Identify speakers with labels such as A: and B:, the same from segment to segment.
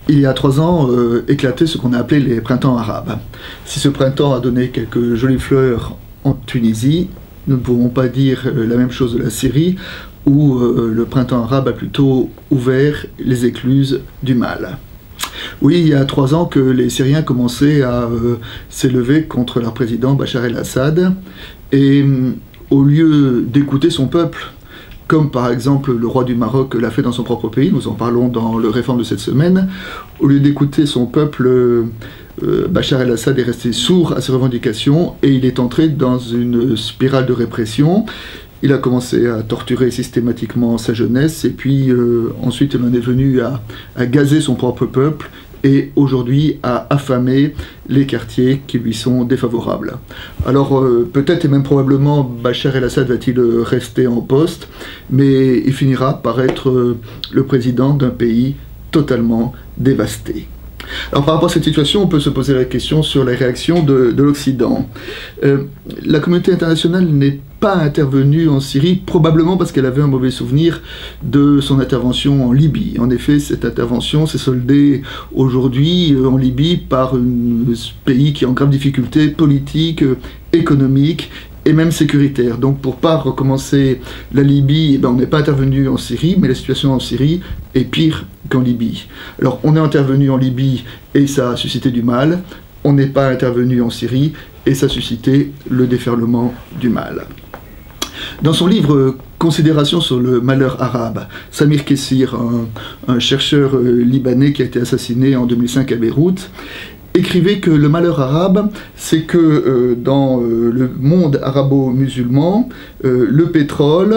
A: Il y a 3 ans, éclatait ce qu'on a appelé les printemps arabes. Si ce printemps a donné quelques jolies fleurs en Tunisie, nous ne pouvons pas dire la même chose de la Syrie, où le printemps arabe a plutôt ouvert les écluses du mal. Oui, il y a 3 ans que les Syriens commençaient à s'élever contre leur président Bachar el-Assad, et au lieu d'écouter son peuple, comme par exemple le roi du Maroc l'a fait dans son propre pays, nous en parlons dans le Réforme de cette semaine, au lieu d'écouter son peuple, Bachar el-Assad est resté sourd à ses revendications et il est entré dans une spirale de répression. Il a commencé à torturer systématiquement sa jeunesse et puis ensuite il en est venu à gazer son propre peuple et aujourd'hui à affamer les quartiers qui lui sont défavorables. Alors peut-être et même probablement Bachar el-Assad va-t-il rester en poste, mais il finira par être le président d'un pays totalement dévasté. Alors par rapport à cette situation, on peut se poser la question sur les réactions de l'Occident. La communauté internationale n'est pas intervenue en Syrie, probablement parce qu'elle avait un mauvais souvenir de son intervention en Libye. En effet, cette intervention s'est soldée aujourd'hui en Libye par un pays qui est en grave difficulté politique, économique et même sécuritaire. Donc pour ne pas recommencer la Libye, on n'est pas intervenu en Syrie, mais la situation en Syrie est pire qu'en Libye. Alors on est intervenu en Libye et ça a suscité du mal, on n'est pas intervenu en Syrie et ça a suscité le déferlement du mal. Dans son livre « Considérations sur le malheur arabe », Samir Kessir, un chercheur libanais qui a été assassiné en 2005 à Beyrouth, écrivait que le malheur arabe, c'est que dans le monde arabo-musulman, le pétrole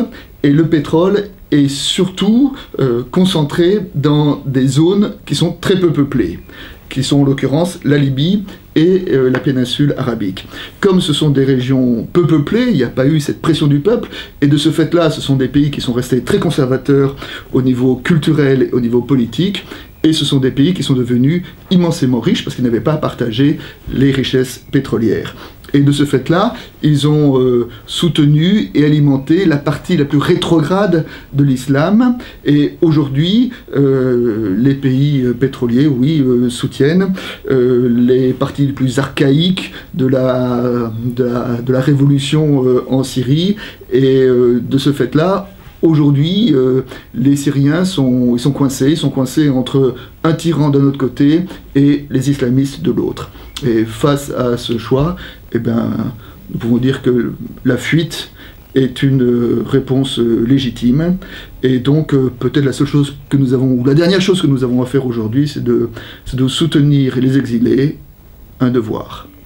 A: est surtout concentré dans des zones qui sont très peu peuplées, qui sont en l'occurrence la Libye et la péninsule arabique. Comme ce sont des régions peu peuplées, il n'y a pas eu cette pression du peuple, et de ce fait-là, ce sont des pays qui sont restés très conservateurs au niveau culturel et au niveau politique, et ce sont des pays qui sont devenus immensément riches parce qu'ils n'avaient pas à partager les richesses pétrolières. Et de ce fait-là, ils ont soutenu et alimenté la partie la plus rétrograde de l'islam. Et aujourd'hui, les pays pétroliers, oui, soutiennent les parties les plus archaïques de la révolution en Syrie. Et de ce fait-là, aujourd'hui, les Syriens sont coincés entre un tyran d'un autre côté et les islamistes de l'autre. Et face à ce choix, nous pouvons dire que la fuite est une réponse légitime. Et donc, peut-être la seule chose que nous avons, ou la dernière chose que nous avons à faire aujourd'hui, c'est de soutenir les exilés, un devoir.